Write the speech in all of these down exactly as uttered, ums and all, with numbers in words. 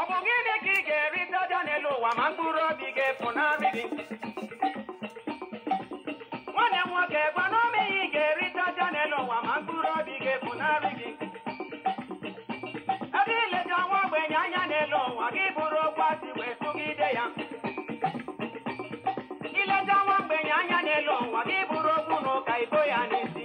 Obogene ki gerita janelo wa manguro bige ponamidi. Wane mwake gwanomi gerita janelo wa manguro bige ponamidi. Adile jawa gbenyanya nelo wa giburo kwati wesugide ya. Ile jawa gbenyanya nelo wa giburo kuno kaibo ya nisi.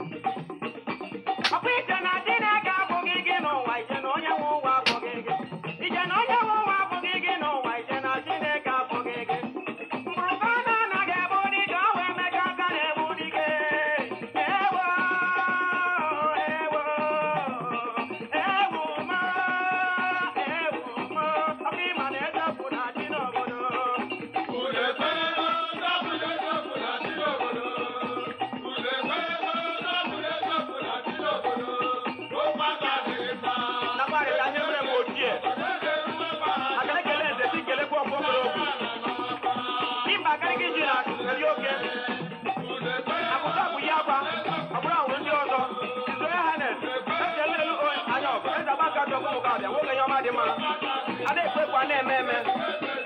Apita na dine ka bogige no wa jeno nya wo wa bogige. Ije no nya wo wa bogige no wa jena dine ka bogige. Murugana na ge bodi ka we me ka ka ne bodige. Ewo ewo ewo ma ewo ma abi maneza kuna dino bodo. Ule belo da bule da kuna dino bodo. Ule belo da bule da kuna dino bodo. O pata de ma. Na pare ta nyemre mo die. Akale kele de ti kele ko ko ro. Imba kale ki jira yo ke. Abuka bu ya ba. Abura wo ndi ozo. So ya hanes. E kele lu o ayo. E da ba ka to ko ka de. Wo ke yo ma de ma. Ade pe kwa na ememe.